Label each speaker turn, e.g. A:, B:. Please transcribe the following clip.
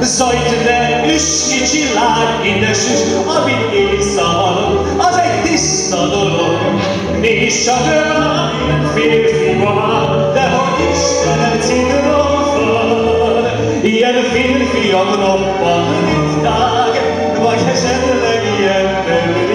A: Zajt ne üss, kicsi lány, ide süss, amit észalom, az egy tiszta dolog. Nincs csak olyan férfi van, de hogy Istenem citromfal. Ilyen férfiak roppant ritták, vagy esetleg ilyen nők.